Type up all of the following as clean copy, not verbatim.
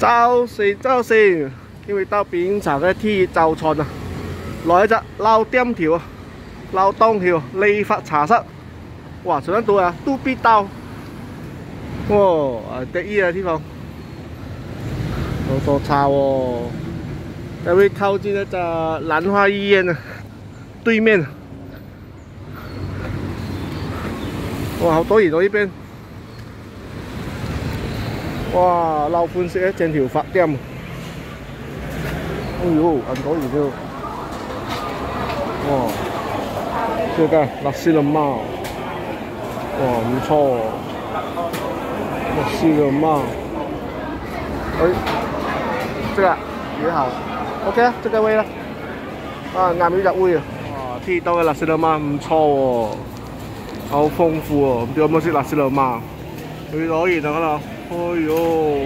周四，因為到邊場嘅 T 就菜啊，來一隻撈釘條啊，撈當條利發茶室，哇！上得到啊，都必到，哇！得意啊，地方，好多茶喎，因為靠近那個蘭花醫院啊，對面，哇！好多人喎呢邊。 哇，撈款式一整條發店，哎呦，很多人就，哇，這個辣西冷帽，哇，唔錯哦，辣西冷帽，哎，這個也好 ，OK 啊，這個位啦，啊，啱呢隻位啊，哇，睇到嘅辣西冷帽唔錯喎，好豐富喎，唔知有冇食辣西冷帽，去攞完啦嗰度。 哎呦，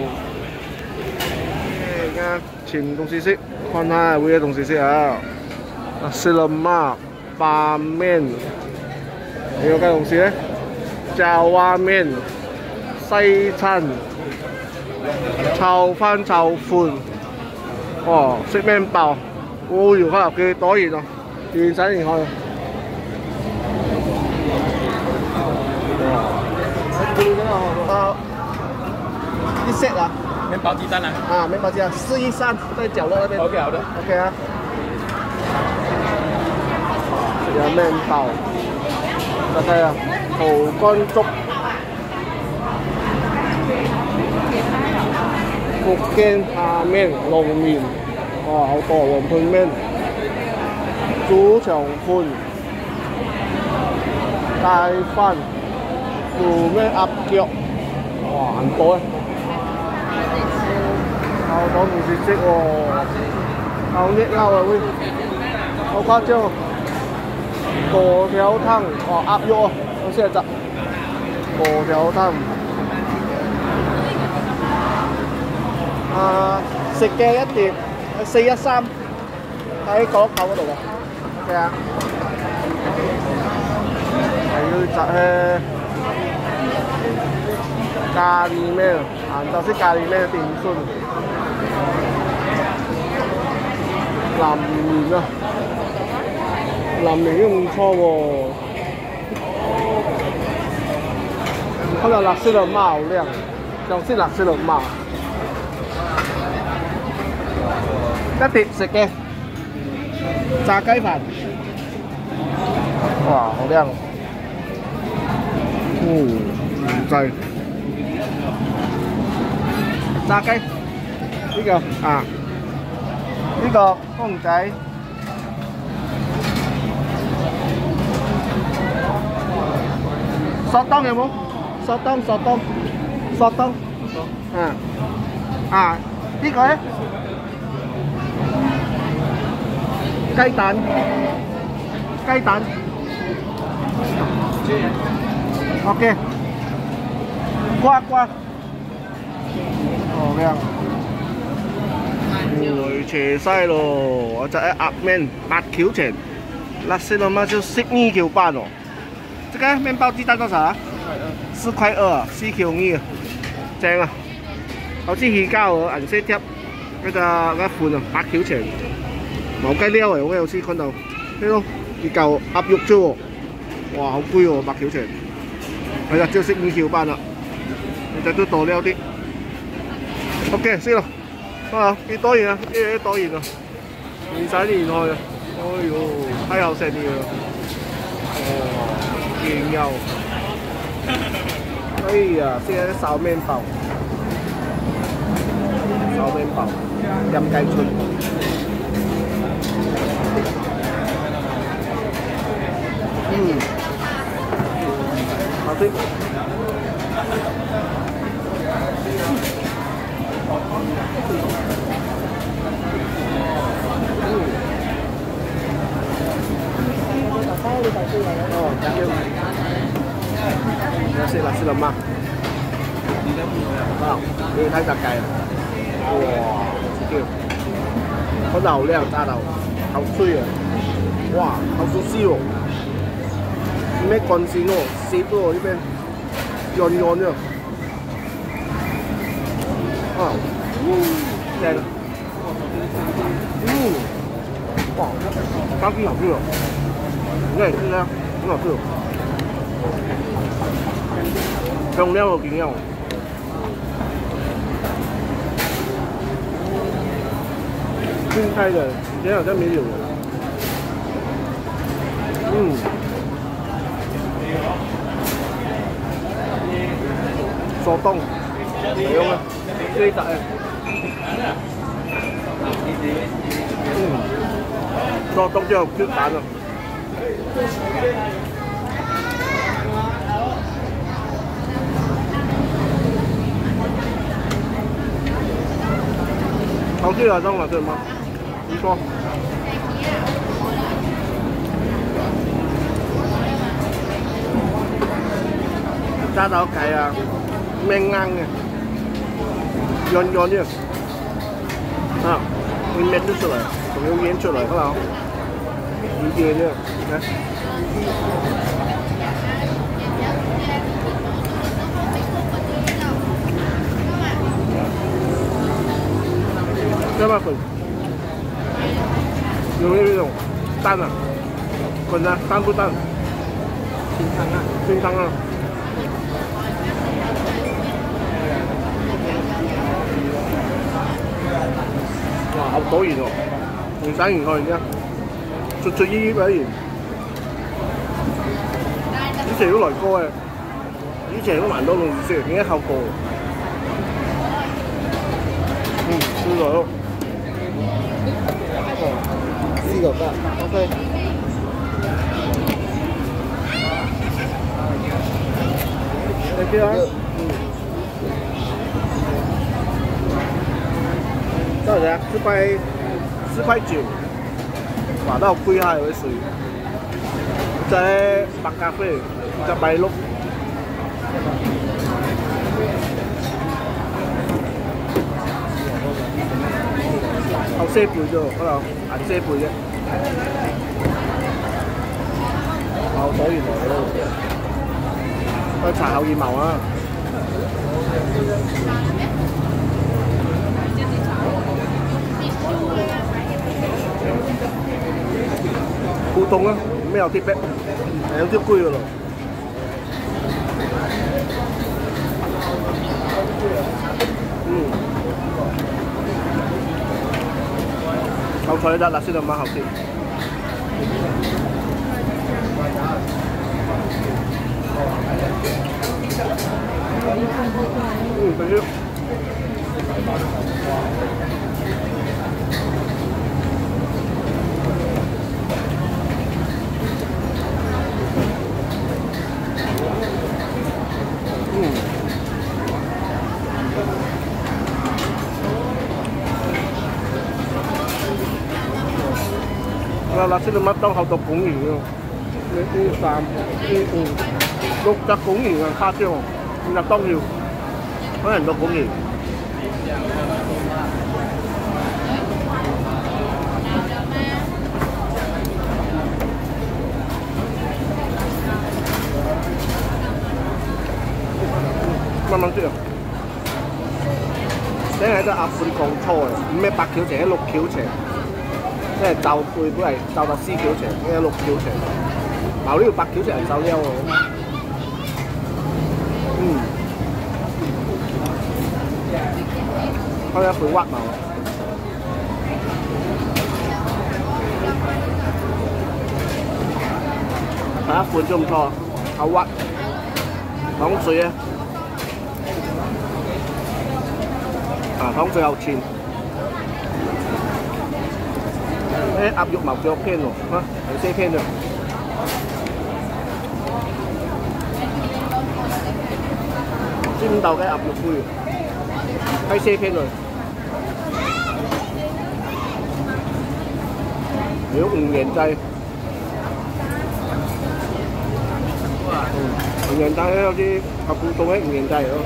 而家全東西食，看下會有東西食啊！辣西冷帽、拌麵，還有個東西咧，椒蛙麵、西餐、炒飯、炒飯，哦，食麵包，哦呦，看幾多人啊，人山人海。哇！ 一 set 啊， 面包鸡蛋啊， 啊，面包鸡蛋413在角落那边。 OK 好的 ，OK 啊。有面包，大概啊，蠔乾粥，福建蝦麵、龍麵，哇，好多黃盤麵、豬腸飯、雞飯、魚咩鴨腳，哇，很多啊！ 好多唔識識喎，好熱鬧啊！會，好誇張啊！粿條湯，哦鴨肉啊，好似係隻粿條湯。啊，食嘅一碟413，喺角落頭嗰度嘅。OK 啊，係要隻咖喱咩？晏晝食咖喱咩點心？ 南麵啊，南麵都唔錯喎。看到辣西冷帽好靚，想食辣西冷帽。一碟食嘅炸雞飯，哇，好靚。唔制炸雞呢個啊。 呢個公仔，索當有冇？索當，啊，呢個咧，雞蛋，OK， 瓜，好靚。 來斜西咯，我就係鴨麵8條錢，辣西冷帽就12條半哦。這個麵包雞蛋多少啊？4塊2啊，4條2啊，正啊！好似魚膠啊，顏色貼嗰個款啊，8條錢。冇雞料嚟，我有時看到呢咯，一嚿鴨肉啫喎，哇，好貴喎，8條錢。係啊，就12條半啦，你就都多料啲。OK， 先咯。 啊，幾多人啊？幾多人啊？人山人海啊！哎呦，太好食啲啦！哦，勁有！哎呀，先係燒麵包，飲雞春。好食。哦，thank you。我食辣西冷帽。啊，你睇炸雞啊！哇，叫，好流料炸到，好脆啊！哇，好熟悉哦。咩乾線喎，蝕喎呢邊，潤潤啊！啊， 对了。哇，当地好吃哦，你看是啊，很好吃。重量有营养。新开的，以前好像没有的。手冻，唔用啊，最大嘅。手冻就有 Q 弹了。好吃啊，这种好吃吗？你说。炸到雞啊，咩硬嘅，軟軟嘅，啊，會搣得出嚟，仲要演出嚟，嗰度，唔見嘅，睇，咁啊佢，用呢種蛋啊，滾啊，蛋不蛋？清湯啊，清湯啊。哇，好多元哦，唔使唔去啫，出出依依嗰啲元。以前都來過嘅，以前都蠻多龍舌，點解後過？燒來咯。試過得 ，OK。你啲啊？多少钱？4.9，哇，都好貴下嗰啲水。在白咖啡，在白鹿。好些倍啫，嗰度銀些倍啫。好多元來咯，去查後二毛啊！普通啊，咩有啲逼，有啲貴噶咯。好彩得啦，先到蠻好食。繼續。辣椒乜都好多拱完喎，呢3、6隻拱完啊，誇張，5隻當要，可能都拱完。慢慢食啊！你喺度鴨款講錯嘅，唔係8橋斜，係6橋斜。即係就背本嚟就到4橋斜，呢個6橋斜，冇呢個8橋斜人手優喎。開一倍屈嘛。第一款都唔錯，好屈，糖水啊，糖水好甜。鴨肉毛腳片喎，嚇，有些片啫。尖豆嘅鴨肉杯，睇些片嚟。如果5元制，5元制有啲合普通嘅5元制咯。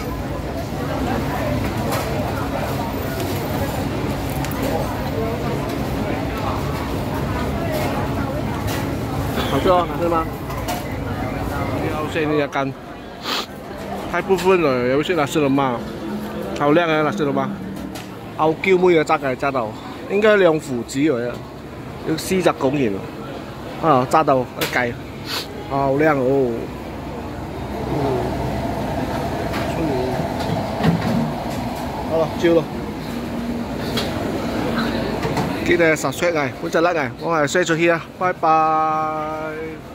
好吃哦，好吃吗？好鲜的干，太部分了，有些拿湿了嘛，好亮啊，拿湿了吗？ 後嬌妹嘅揸嘅揸到，應該兩父子嚟啊，要40公斤啊，揸到一計，好靚哦。好啦，照咯。記得subscribe我係，歡迎 like 我係 share 出去啊，拜拜。